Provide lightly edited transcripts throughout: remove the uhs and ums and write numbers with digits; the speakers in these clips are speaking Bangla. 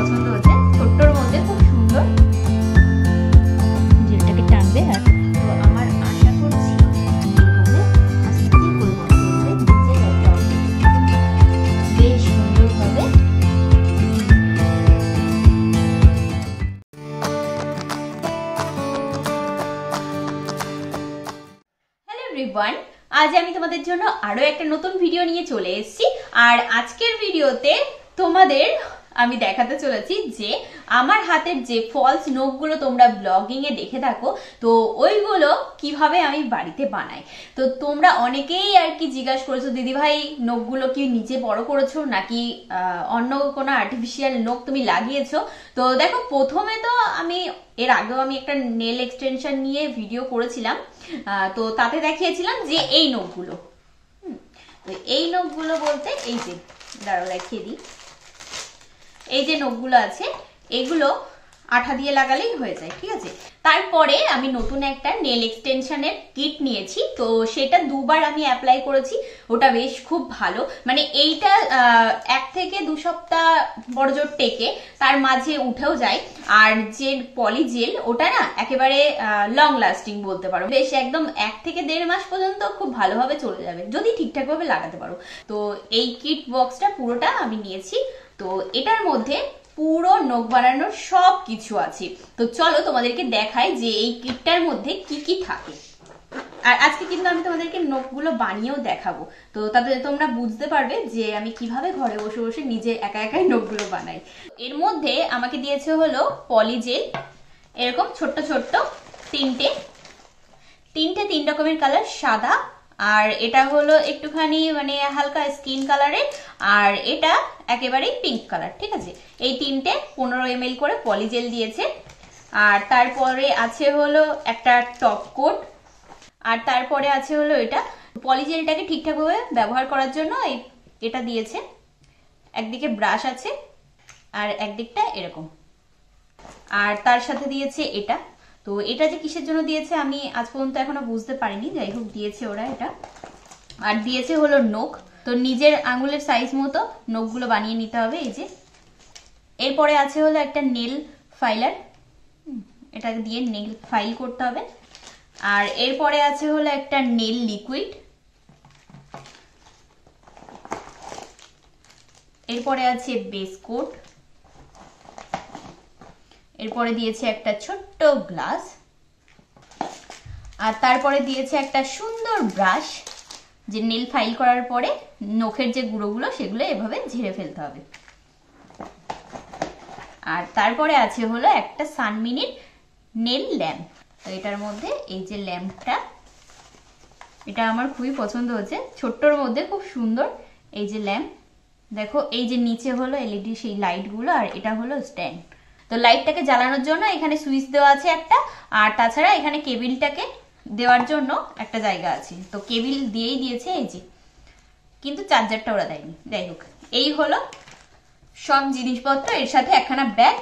পছন্দ হয়েছে, ছোট্টর মধ্যে খুব সুন্দর। জেলটাকে টানবে আর তো আমার আশা করছি এইভাবে আস্তে করে বন্ধ করে নিজের একটা বেশ সুন্দর হবে। হ্যালো এভরিওয়ান, আজ আমি তোমাদের জন্য আরো একটা নতুন ভিডিও নিয়ে চলে এসেছি। আর আজকের ভিডিওতে তোমাদের আমি দেখাতে চলেছি যে আমার হাতের যে ফলস নখগুলো তোমরা ব্লগিং এ দেখে থাকো, তো ওইগুলো কিভাবে আমি বাড়িতে বানাই। তো তোমরা অনেকেই আর কি জিজ্ঞাসা করেছো, দিদি ভাই নখগুলো কি নিজে বড় করেছো নাকি অন্য কোনো আর্টিফিশিয়াল নখ তুমি লাগিয়েছো। তো দেখো, প্রথমে তো আমি এর আগেও আমি একটা নেল এক্সটেনশন নিয়ে ভিডিও করেছিলাম, তো তাতে দেখিয়েছিলাম যে এই নখগুলো, তো এই নখগুলো বলতে এই যে দাঁড়াও দেখিয়ে দিই, এই যে নখগুলো আছে এগুলো আঠা দিয়ে লাগালেই হয়ে যায়, ঠিক আছে। তারপরে আমি নতুন একটা নেল এক্সটেনশনের কিট নিয়েছি, তো সেটা দুবার আমি অ্যাপ্লাই করেছি, ওটা বেশ খুব ভালো। মানে এইটা 1 থেকে 2 সপ্তাহ বড়জোর টেকে, তার মাঝে উঠেও যায়। আর যে পলিজেল ওটা না একেবারে লং লাস্টিং বলতে পারো, বেশ একদম 1 থেকে 1.5 মাস পর্যন্ত খুব ভালোভাবে চলে যাবে যদি ঠিকঠাক ভাবে লাগাতে পারো। তো এই কিট বক্সটা পুরোটা আমি নিয়েছি, তো এটার মধ্যে পুরো নখ বানানোর সব কিছু আছে। তো চলো তোমাদেরকে দেখাই যে এই কিটটার মধ্যে কি কি থাকে। আর আজকে কিন্তু আমি তোমাদেরকে নখগুলো বানিয়েও দেখাবো, তো তাতে তোমরা বুঝতে পারবে যে আমি কিভাবে ঘরে বসে বসে নিজে একা একাই নখগুলো বানাই। এর মধ্যে আমাকে দিয়েছে হলো পলিজেল, এরকম ছোট্ট ছোট্ট তিনটে 3 রকমের কালার, সাদা, আর এটা হলো একটুখানি মানে হালকা স্কিন কালারের, আর এটা একেবারেই পিঙ্ক কালার, ঠিক আছে। এই তিনটে 15 ml করে পলিজেল দিয়েছে। আর তারপরে আছে হলো একটা টপ কোট, আর তারপরে আছে হলো এটা পলিজেলটাকে ঠিকঠাক ভাবে ব্যবহার করার জন্য এটা দিয়েছে। একদিকে ব্রাশ আছে আর একদিকটা এরকম, আর তার সাথে দিয়েছে এটা। তো এটা যে কিসের জন্য দিয়েছে আমি আজ পর্যন্ত এখনো বুঝতে পারিনি, যাই হোক দিয়েছে ওরা এটা। আর দিয়েছে হলো নখ, তো নিজের আঙুলের সাইজ মতো নখগুলো বানিয়ে নিতে হবে, এই যে। এরপরে আছে হলো একটা নেল ফাইলার, এটা দিয়ে নেল ফাইল করতে হবে। আর এরপরে আছে হলো একটা নেল লিকুইড, এরপরে আছে বেস কোট, এরপরে দিয়েছে একটা ছোট্ট গ্লাস, আর তারপরে দিয়েছে একটা সুন্দর ব্রাশ, যে নেল ফাইল করার পরে নখের যে গুঁড়োগুলো সেগুলো এভাবে ঝেড়ে ফেলতে হবে। আর তারপরে আছে হলো একটা সানমিনির নেল ল্যাম্প। তো এটার মধ্যে এই যে ল্যাম্পটা, এটা আমার খুবই পছন্দ হয়েছে, ছোট্টর মধ্যে খুব সুন্দর। এই যে ল্যাম্প দেখো, এই যে নিচে হলো এলইডি সেই লাইটগুলো, আর এটা হলো স্ট্যান্ড। তো লাইটটাকে জ্বালানোর জন্য এখানে সুইচ দেওয়া আছে একটা, আর তাছাড়া এখানে কেবিলটাকে দেওয়ার জন্য একটা জায়গা আছে, তো কেবিল দিয়েই দিয়েছে এই যে, কিন্তু চার্জারটা ওরা দেয়নি। যাই হোক, এই হলো সব জিনিসপত্র, এর সাথে একখানা ব্যাগ।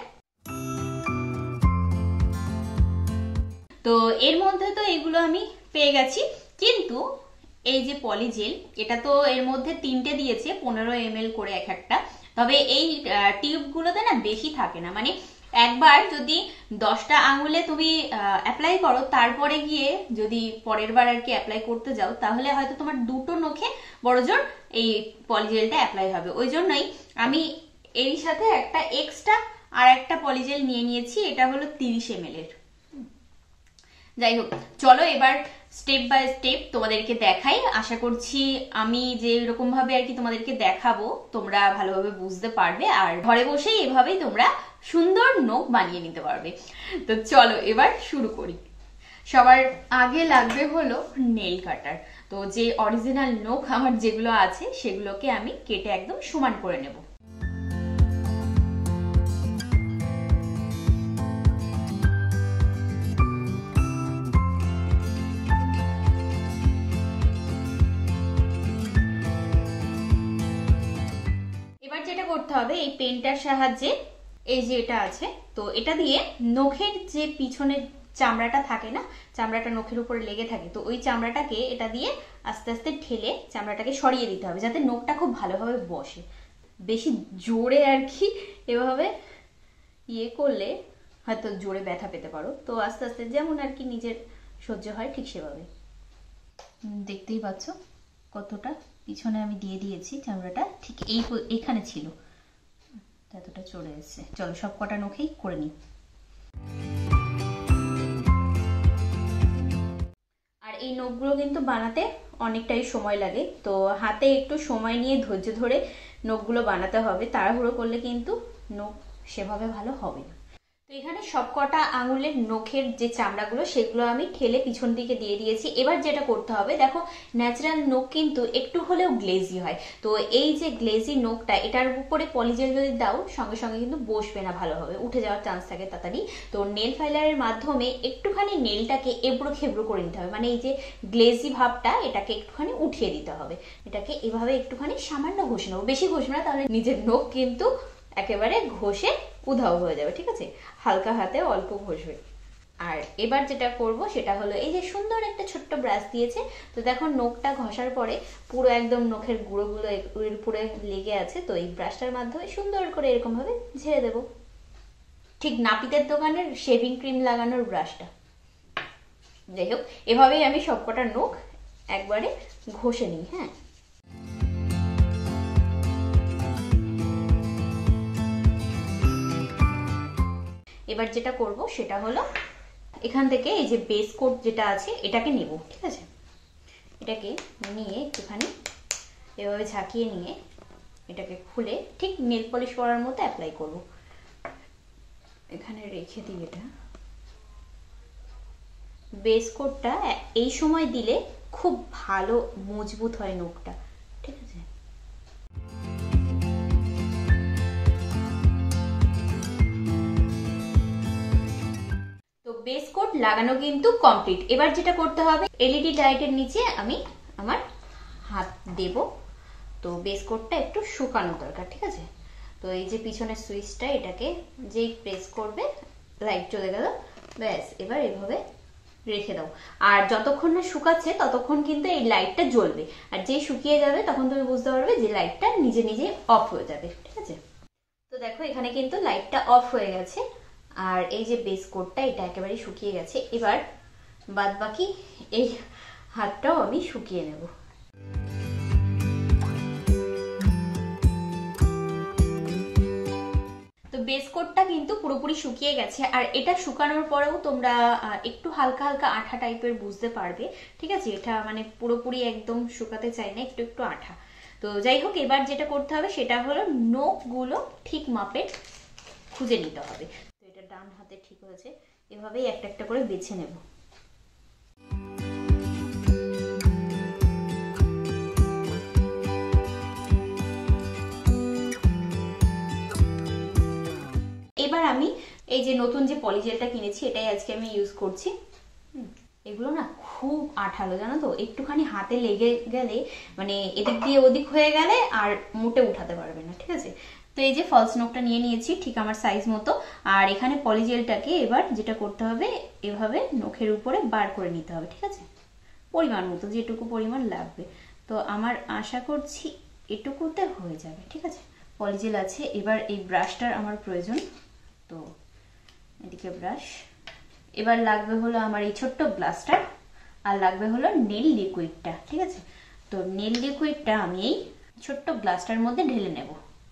তো এর মধ্যে তো এগুলো আমি পেয়ে গেছি, কিন্তু এই যে পলিজেল এটা তো এর মধ্যে 3টে দিয়েছে 15 ml করে এক একটা, তবে এই টিউবগুলোতে না বেশি থাকে না, মানে একবার যদি 10টা আঙুলে তুমি অ্যাপ্লাই করো, তারপরে গিয়ে যদি পরের বার আর কি অ্যাপ্লাই করতে যাও, তাহলে হয়তো তোমার 2টো নখে বড়জোর এই পলিজেলটা অ্যাপ্লাই হবে। ওই জন্যই আমি এর সাথে একটা এক্সট্রা আর একটা পলিজেল নিয়ে নিয়েছি, এটা হলো 30 ml এর। যাই হোক, চলো এবার স্টেপ বাই স্টেপ তোমাদেরকে দেখাই। আশা করছি আমি যে এরকম ভাবে আর কি তোমাদেরকে দেখাবো তোমরা ভালোভাবে বুঝতে পারবে, আর ঘরে বসেই এভাবেই তোমরা সুন্দর নখ বানিয়ে নিতে পারবে। তো চলো এবার শুরু করি। সবার আগে লাগবে হলো নেল কাটার। তো যে অরিজিনাল নখ আমার যেগুলো আছে সেগুলোকে আমি কেটে একদম সমান করে নেব। যেটা করতে হবে, এই পেনটার সাহায্যে, এই যে এটা আছে, তো এটা দিয়ে নখের যে পিছনের চামড়াটা থাকে না, চামড়াটা নখের উপরে লেগে থাকে, তো ওই চামড়াটাকে এটা দিয়ে আস্তে আস্তে ঠেলে চামড়াটাকে সরিয়ে দিতে হবে, যাতে নখটা খুব ভালোভাবে বসে। বেশি জোরে আর কি এভাবে ইয়ে করলে হয়তো জোরে ব্যথা পেতে পারো, তো আস্তে আস্তে যেমন আর কি নিজের সহ্য হয় ঠিক সেভাবে। দেখতেই পাচ্ছ কতটা পিছনে আমি দিয়ে দিয়েছি, চামড়াটা ঠিক এইখানে ছিল, এতটা চলে এসেছে। চলো সব কটা নখেই করে নিই। আর এই নখগুলো কিন্তু বানাতে অনেকটাই সময় লাগে, তো হাতে একটু সময় নিয়ে ধৈর্য ধরে নখগুলো বানাতে হবে, তাড়াহুড়ো করলে কিন্তু নখ সেভাবে ভালো হবে না। তো এখানে সব কটা আঙুলের নখের যে চামড়াগুলো সেগুলো আমি ঠেলে পিছন দিকে দিয়ে দিয়েছি। এবার যেটা করতে হবে, দেখো ন্যাচারাল নখ কিন্তু একটু হলেও গ্লেজি হয়, তো এই যে গ্লেজি নখটা এটার উপরে পলিজেল যদি দাও সঙ্গে সঙ্গে কিন্তু বসবে না, ভালোভাবে উঠে যাওয়ার চান্স থাকে তাড়াতাড়ি। তো নেল ফাইলারের মাধ্যমে একটুখানি নেলটাকে এবড়ো খেবড়ো করে নিতে হবে, মানে এই যে গ্লেজি ভাবটা এটাকে একটুখানি উঠিয়ে দিতে হবে। এটাকে এভাবে একটুখানি সামান্য ঘষে নেবো, বেশি ঘষবে না, তাহলে নিজের নখ কিন্তু একেবারে ঘষে উধাও হয়ে যাবে, ঠিক আছে? হালকা হাতে অল্প ঘষবে। আর এবার যেটা করব সেটা হলো, এই যে সুন্দর একটা ছোট্ট ব্রাশ দিয়েছে, তো দেখো নখটা ঘষার পরে পুরো একদম নখের গুঁড়োগুলো এর উপরে লেগে আছে, তো এই ব্রাশটার মাধ্যমে সুন্দর করে এরকম ভাবে ঝেড়ে দেবো, ঠিক নাপিতের দোকানের শেভিং ক্রিম লাগানোর ব্রাশটা। যাই হোক, এভাবেই আমি সবকটা নখ একবারে ঘষে নিই। হ্যাঁ, এবার যেটা করব সেটা হলো, এখান থেকে এই যে বেস কোট যেটা আছে এটাকে নেব, ঠিক আছে? এটাকে নিয়ে একটুখানি এভাবে ঝাঁকিয়ে নিয়ে এটাকে খুলে ঠিক নেল পলিশ করার মতো অ্যাপ্লাই করব। এখানে রেখে দিই এটা। বেস কোটটা এই সময় দিলে খুব ভালো মজবুত হয় নখটা, ঠিক আছে? বেস কোট লাগানো কিন্তু কমপ্লিট। এবার যেটা করতে হবে, এলইডি লাইটের নিচে আমি আমার হাত দেব, তো বেস কোটটা একটু শুকানো দরকার, ঠিক আছে? তো এই যে পিছনের সুইচটা, এটাকে যেই প্রেস করবে লাইট চলে গেল, ব্যাস। এবার এভাবে রেখে দাও, আর যতক্ষণ না শুকাচ্ছে ততক্ষণ কিন্তু এই লাইটটা জ্বলবে, আর যেই শুকিয়ে যাবে তখন তুমি বুঝতে পারবে যে লাইটটা নিজে নিজে অফ হয়ে যাবে, ঠিক আছে? তো দেখো এখানে কিন্তু লাইটটা অফ হয়ে গেছে, আর এই যে বেস কোটটা এটা একেবারে শুকিয়ে গেছে। এবার বাদ বাকি এই হাতটাও আমি শুকিয়ে নেব। তো বেস কোটটা কিন্তু পুরোপুরি শুকিয়ে গেছে, আর এটা শুকানোর পরেও তোমরা একটু হালকা হালকা আঠা টাইপের বুঝতে পারবে, ঠিক আছে? এটা মানে পুরোপুরি একদম শুকাতে চাই না, একটু একটু আঠা। তো যাই হোক, এবার যেটা করতে হবে সেটা হলো নখগুলো ঠিক মাপে খুঁজে নিতে হবে। তো এটা ডান হাতে ঠিক হয়েছে, এভাবেই একটা একটা করে বেছে নেব। এবার আমি এই যে নতুন যে পলিজেলটা কিনেছি এটাই আজকে আমি ইউজ করছি। এগুলো না খুব আঠালো, জানো তো? একটুখানি হাতে লেগে গেলে মানে এদিক দিয়ে ওদিক হয়ে গেলে আর মোটে উঠাতে পারবে না, ঠিক আছে? তো এই যে ফলস নখটা নিয়ে নিয়েছি ঠিক আমার সাইজ মতো, আর এখানে পলিজেলটাকে এবার যেটা করতে হবে, এভাবে নখের উপরে বার করে নিতে হবে, ঠিক আছে? পরিমাণ মতো, যেটুকু পরিমাণ লাগবে। তো আমার আশা করছি এটুকুতে হয়ে যাবে, ঠিক আছে? পলিজেল আছে। এবার এই ব্রাশটার আমার প্রয়োজন, তো এদিকে ব্রাশ। এবার লাগবে হলো আমার এই ছোট্ট গ্লাসটা, আর লাগবে হলো নেল লিকুইডটা, ঠিক আছে? তো নেল লিকুইডটা আমি এই ছোট্ট গ্লাসটার মধ্যে ঢেলে নেব।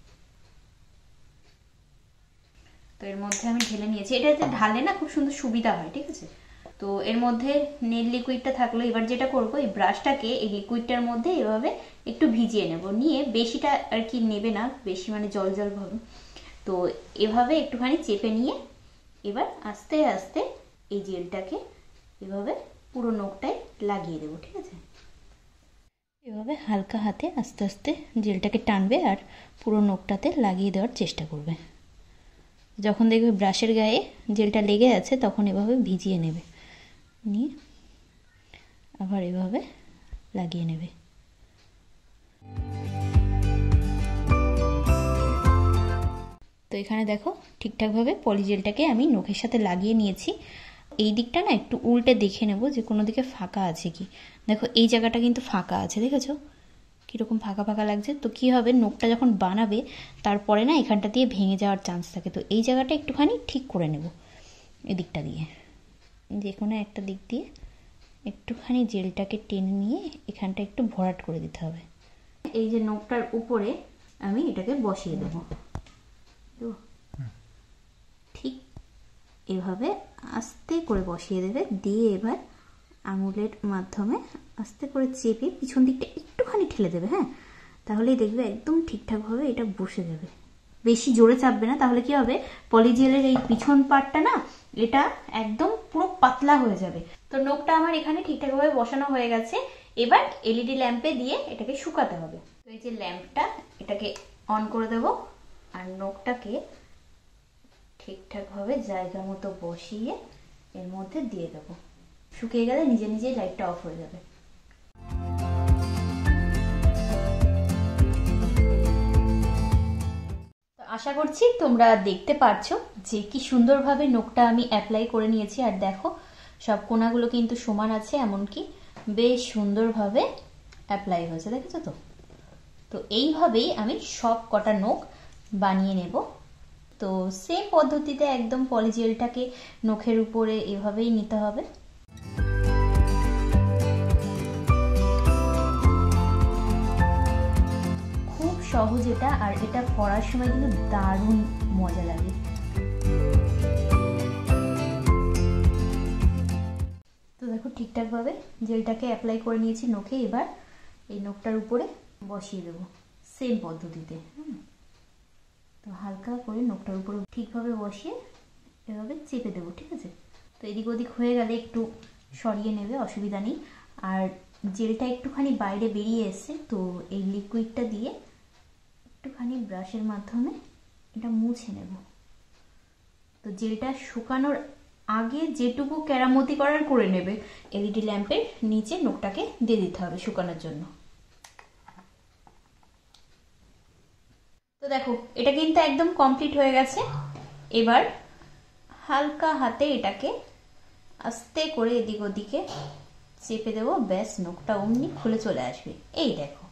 তো এর মধ্যে আমি ঢেলে নিয়েছি, এটাতে ঢালে না খুব সুন্দর সুবিধা হয়, ঠিক আছে? তো এর মধ্যে নেল লিকুইডটা থাকলো। এবার যেটা করব, এই ব্রাশটাকে এই লিকুইডটার মধ্যে এভাবে একটু ভিজিয়ে নেব, নিয়ে বেশিটা আর কি নেবে না, বেশি মানে জল জল ভাবে। তো এভাবে একটুখানি চেপে নিয়ে এবার আস্তে আস্তে এই জেলটাকে এভাবে পুরো নখটায় লাগিয়ে দেবো, ঠিক আছে? এভাবে হালকা হাতে আস্তে আস্তে জেলটাকে টানবে আর পুরো নখটাতে লাগিয়ে দেওয়ার চেষ্টা করবে। যখন দেখবে ব্রাশের গায়ে জেলটা লেগে আছে তখন এভাবে ভিজিয়ে নেবে, নিয়ে আবার এভাবে লাগিয়ে নেবে। তো এখানে দেখো ঠিকঠাকভাবে পলিজেলটাকে আমি নখের সাথে লাগিয়ে নিয়েছি। এই দিকটা না একটু উল্টে দেখে নেব যে কোনো দিকে ফাঁকা আছে কি। দেখো এই জায়গাটা কিন্তু ফাঁকা আছে, দেখেছো? কীরকম ফাঁকা ফাঁকা লাগছে। তো কী হবে, নখটা যখন বানাবে তারপরে না এখানটা দিয়ে ভেঙে যাওয়ার চান্স থাকে। তো এই জায়গাটা একটুখানি ঠিক করে নেব, এদিকটা দিয়ে, যে কোনো একটা দিক দিয়ে একটুখানি জেলটাকে টেনে নিয়ে এখানটা একটু ভরাট করে দিতে হবে। এই যে নখটার উপরে আমি এটাকে বসিয়ে দেবো, ঠিক এভাবে আস্তে করে বসিয়ে দেবে। দিয়ে এবার আঙুলের মাধ্যমে আস্তে করে চেপে পিছন দিকটা একটুখানি ঠেলে দেবে। হ্যাঁ, তাহলেই দেখবে একদম ঠিকঠাকভাবে এটা বসে যাবে। বেশি জোরে চাপবে না, তাহলে কি হবে, পলিজেলের এই পিছন পার্টটা না এটা একদম পুরো পাতলা হয়ে যাবে। তো নখটা আমার এখানে ঠিকঠাকভাবে বসানো হয়ে গেছে। এবার এলইডি ল্যাম্পে দিয়ে এটাকে শুকাতে হবে। তো এই যে ল্যাম্পটা, এটাকে অন করে দেব আর নখটাকে ঠিকঠাকভাবে জায়গা মতো বসিয়ে এর মধ্যে দিয়ে দেব। শুকিয়ে গেলে নিজে নিজেই লাইটটা অফ হয়ে যাবে। আশা করছি তোমরা দেখতে পারছো যে কি সুন্দরভাবে নখটা আমি অ্যাপ্লাই করে নিয়েছি। আর দেখো সব কোণাগুলো কিন্তু সমান আছে, এমনকি বেশ সুন্দরভাবে অ্যাপ্লাই হয়েছে, দেখেছো তো? তো এইভাবেই আমি সব কটা নখ বানিয়ে নেব। তো সেম পদ্ধতিতে একদম পলিজেলটাকে নখের উপরে এভাবেই নিতে হবে। খুব সহজ এটা, আর এটা করার সময় কিন্তু দারুণ মজা লাগে। তো দেখো ঠিকঠাকভাবে জেলটাকে অ্যাপ্লাই করে নিয়েছি নখে। এবার এই নখটার উপরে বসিয়ে দেবো সেম পদ্ধতিতে। তো হালকা করে নখটার উপরে ঠিকভাবে বসিয়ে এভাবে চেপে দেবো, ঠিক আছে? তো এদিক ওদিক হয়ে গেলে একটু সরিয়ে নেবে, অসুবিধা নেই। আর জেলটা একটুখানি বাইরে বেরিয়ে এসছে, তো এই লিকুইডটা দিয়ে একটুখানি ব্রাশের মাধ্যমে এটা মুছে নেব। তো জেলটা শুকানোর আগে যেটুকু কেরামতি করার করে নেবে। এলইডি ল্যাম্পের নিচে নখটাকে দিয়ে দিতে হবে শুকানোর জন্য। তো দেখো এটা কিন্তু একদম কমপ্লিট হয়ে গেছে। এবার হালকা হাতে এটাকে আস্তে করে এদিক ওদিকে চেপে দেবো, ব্যাস নখটা অমনি খুলে চলে আসবে। এই দেখো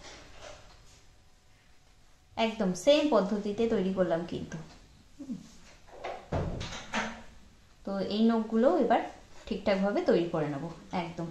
একদম সেম পদ্ধতিতে তৈরি করলাম কিন্তু। তো এই নখগুলো এবার ঠিকঠাকভাবে তৈরি করে নেব একদম।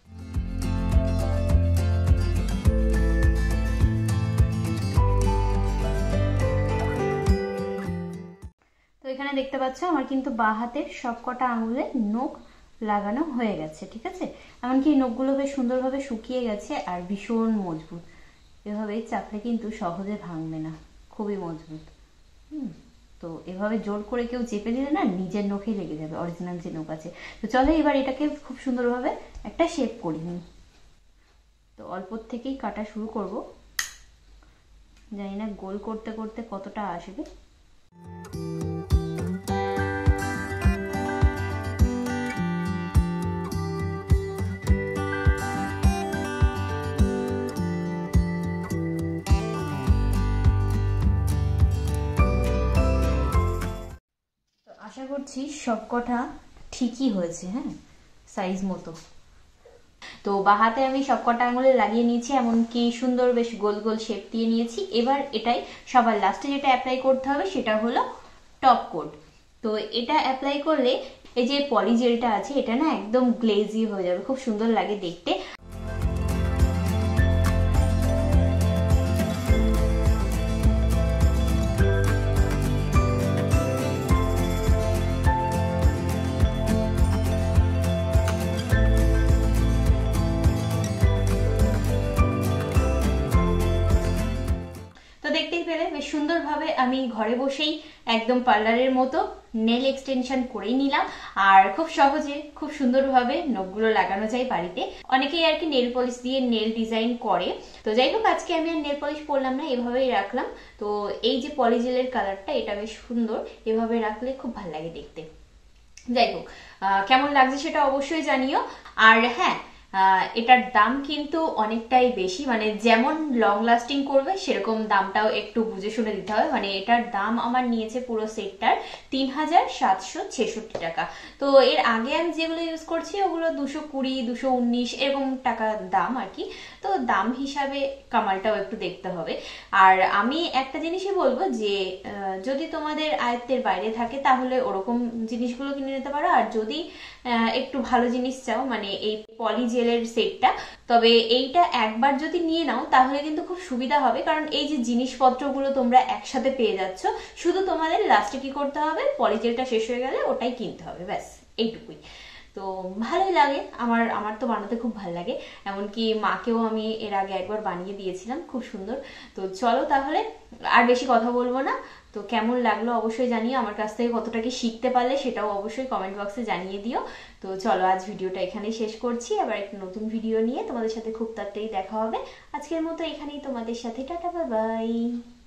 এখানে দেখতে পাচ্ছ আমার কিন্তু বাঁ হাতের সবকটা আঙুলে নখ লাগানো হয়ে গেছে, ঠিক আছে? এমনকি এই নখগুলো বেশ সুন্দরভাবে শুকিয়ে গেছে আর ভীষণ মজবুত। এভাবে চাপলে কিন্তু সহজে ভাঙবে না, খুবই মজবুত। তো এভাবে জোর করে কেউ চেপে দিলে না নিজের নখেই লেগে যাবে, অরিজিনাল যে নখ আছে। তো চলো এবার এটাকে খুব সুন্দরভাবে একটা শেপ করি নি। তো অল্প থেকেই কাটা শুরু করব, জানি না গোল করতে করতে কতটা আসবে। আশা করছি সবকটা ঠিকই হয়েছে, হ্যাঁ, সাইজ মতো। তো বাঁ হাতে আমি সবকটা আঙুলে লাগিয়ে নিয়েছি, এমনকি সুন্দর বেশ গোল গোল শেপ দিয়ে নিয়েছি। এবার এটাই সবার লাস্টে যেটা অ্যাপ্লাই করতে হবে সেটা হলো টপ কোট। তো এটা অ্যাপ্লাই করলে এই যে পলিজেলটা আছে এটা না একদম গ্লেজি হয়ে যাবে, খুব সুন্দর লাগে দেখতে। দেখতেই পেলে বেশ সুন্দরভাবে আমি ঘরে বসেই একদম পার্লারের মতো নেল এক্সটেনশন করেই নিলাম। আর খুব সহজে খুব সুন্দরভাবে নখগুলো লাগানো যায় বাড়িতে। অনেকেই আর কি নেল পলিশ দিয়ে নেল ডিজাইন করে। তো যাই হোক আজকে আমি আর নেল পলিশ পরলাম না, এভাবেই রাখলাম। তো এই যে পলিজেলের কালারটা এটা বেশ সুন্দর, এভাবে রাখলে খুব ভালো লাগে দেখতে। যাই হোক কেমন লাগছে সেটা অবশ্যই জানিও। আর হ্যাঁ, এটার দাম কিন্তু অনেকটাই বেশি, মানে যেমন লং লাস্টিং করবে সেরকম দামটাও একটু বুঝে শুনে দিতে হবে। মানে এটার দাম আমার নিয়েছে পুরো সেটটার 3766 টাকা। তো এর আগে আমি যেগুলো ইউজ করছি ওগুলো 220, 219 এরকম টাকা দাম আর কি। তো দাম হিসাবে কামালটাও একটু দেখতে হবে। আর আমি একটা জিনিসই বলবো যে যদি তোমাদের আয়ত্তের বাইরে থাকে তাহলে ওরকম জিনিসগুলো কিনে নিতে পারো। আর যদি একটু ভালো জিনিস চাও, মানে এই পলি জেলের সেটটা, তবে এইটা একবার যদি নিয়ে নাও তাহলে কিন্তু খুব সুবিধা হবে, কারণ এই যে জিনিসপত্রগুলো তোমরা একসাথে পেয়ে যাচ্ছ, শুধু তোমাদের লাস্টে কি করতে হবে, পলি জেলটা শেষ হয়ে গেলে ওটাই কিনতে হবে, ব্যাস এইটুকুই। তো ভালোই লাগে, আমার আমার তো বানাতে খুব ভালো লাগে, এমনকি মাকেও আমি এর আগে একবার বানিয়ে দিয়েছিলাম, খুব সুন্দর। তো চলো তাহলে আর বেশি কথা বলবো না। তো কেমন লাগলো অবশ্যই জানিও, আমার কাছ থেকে কতটা কি শিখতে পারলে সেটাও অবশ্যই কমেন্ট বক্সে জানিয়ে দিও। তো চলো আজ ভিডিওটা এখানেই শেষ করছি, আবার একটা নতুন ভিডিও নিয়ে তোমাদের সাথে খুব তাড়াতাড়ি দেখা হবে। আজকের মতো এখানেই তোমাদের সাথে টাটা, বাই বাই।